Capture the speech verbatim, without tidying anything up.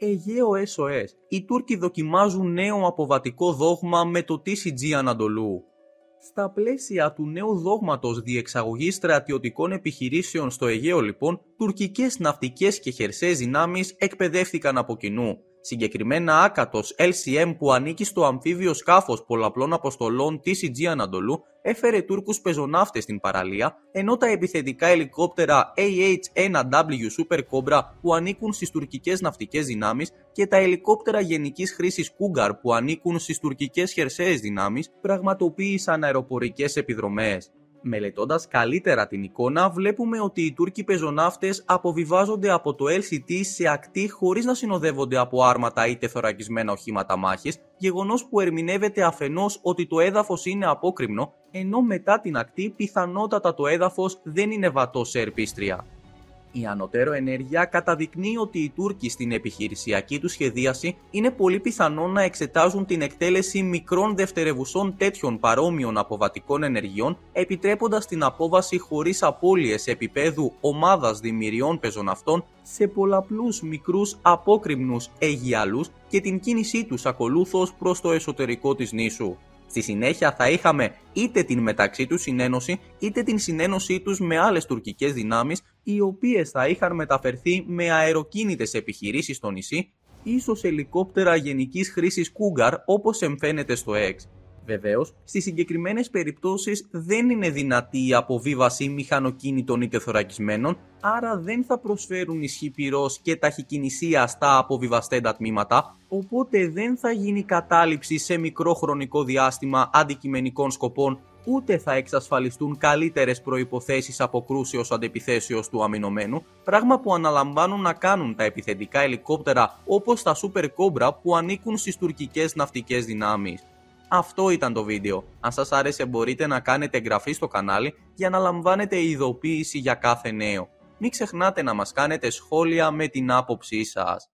Αιγαίο ες ο ες. Οι Τούρκοι δοκιμάζουν νέο αποβατικό δόγμα με το τι σι τζι Ανατολού. Στα πλαίσια του νέου δόγματος διεξαγωγής στρατιωτικών επιχειρήσεων στο Αιγαίο, λοιπόν, τουρκικές ναυτικές και χερσαίες δυνάμεις εκπαιδεύτηκαν από κοινού. Συγκεκριμένα άκατος ελ σι εμ που ανήκει στο αμφίβιο σκάφος πολλαπλών αποστολών τι σι τζι Ανατολού έφερε Τούρκους πεζοναύτες στην παραλία, ενώ τα επιθετικά ελικόπτερα έι έιτς ένα ντάμπλιου Super Cobra που ανήκουν στις τουρκικές ναυτικές δυνάμεις και τα ελικόπτερα γενικής χρήσης Cougar που ανήκουν στις τουρκικές χερσαίες δυνάμεις πραγματοποίησαν αεροπορικές επιδρομές. Μελετώντας καλύτερα την εικόνα, βλέπουμε ότι οι Τούρκοι πεζοναύτες αποβιβάζονται από το ελ σι τι σε ακτή χωρίς να συνοδεύονται από άρματα ή τεθωρακισμένα οχήματα μάχης, γεγονός που ερμηνεύεται αφενός ότι το έδαφος είναι απόκρημνο, ενώ μετά την ακτή πιθανότατα το έδαφος δεν είναι βατό σε ερπίστρια. Η ανωτέρω ενέργεια καταδεικνύει ότι οι Τούρκοι στην επιχειρησιακή του σχεδίαση είναι πολύ πιθανό να εξετάζουν την εκτέλεση μικρών δευτερευουσών τέτοιων παρόμοιων αποβατικών ενεργειών, επιτρέποντας την απόβαση χωρίς απώλειες επίπεδου ομάδας δημιουργιών πεζοναυτών σε πολλαπλούς μικρούς απόκρημνους αιγιαλούς και την κίνησή τους ακολούθως προς το εσωτερικό της νήσου. Στη συνέχεια θα είχαμε είτε την μεταξύ τους συνένωση είτε την συνένωσή τους με άλλες τουρκικές δυνάμεις, οι οποίες θα είχαν μεταφερθεί με αεροκίνητες επιχειρήσεις στο νησί, ίσως ελικόπτερα γενικής χρήσης Cougar όπως εμφαίνεται στο X. Βεβαίως, στις συγκεκριμένες περιπτώσεις δεν είναι δυνατή η αποβίβαση μηχανοκίνητων ή τεθωρακισμένων, άρα δεν θα προσφέρουν ισχύ πυρός και ταχυκινησία στα αποβιβαστέντα τμήματα, οπότε δεν θα γίνει κατάληψη σε μικρό χρονικό διάστημα αντικειμενικών σκοπών, ούτε θα εξασφαλιστούν καλύτερες προϋποθέσεις αποκρούσεως αντεπιθέσεως του αμυνωμένου, πράγμα που αναλαμβάνουν να κάνουν τα επιθετικά ελικόπτερα όπως τα Super Cobra που ανήκουν στις τουρκικές ναυτικές δυνάμεις. Αυτό ήταν το βίντεο. Αν σας άρεσε μπορείτε να κάνετε εγγραφή στο κανάλι για να λαμβάνετε ειδοποίηση για κάθε νέο. Μην ξεχνάτε να μας κάνετε σχόλια με την άποψή σας.